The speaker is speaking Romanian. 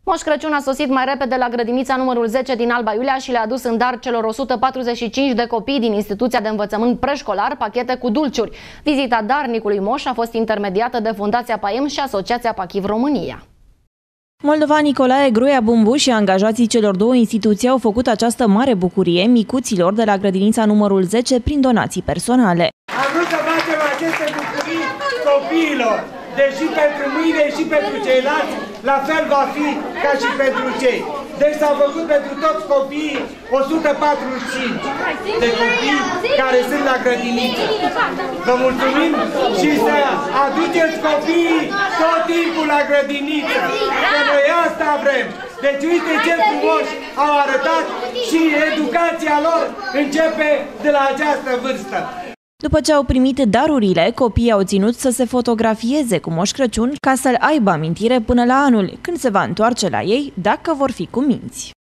Moș Crăciun a sosit mai repede la grădinița numărul 10 din Alba Iulia și le-a adus în dar celor 145 de copii din instituția de învățământ preșcolar pachete cu dulciuri. Vizita darnicului Moș a fost intermediată de Fundația PAEM și Asociația Pachiv România. Moldovan Nicolae Gruia Bumbu și angajații celor două instituții au făcut această mare bucurie micuților de la grădinița numărul 10 prin donații personale. Am vrut să facem aceste bucurii copiilor, deși pentru mâine și pentru ceilalți, la fel va fi ca și pentru cei. Deci s-au făcut pentru toți copiii 145 de copii care sunt la grădiniță. Vă mulțumim și să aduceți copiii tot timpul la grădiniță, că noi asta vrem. Deci uite ce frumos au arătat și educația lor începe de la această vârstă. După ce au primit darurile, copiii au ținut să se fotografieze cu Moș Crăciun ca să-l aibă amintire până la anul, când se va întoarce la ei, dacă vor fi cuminți.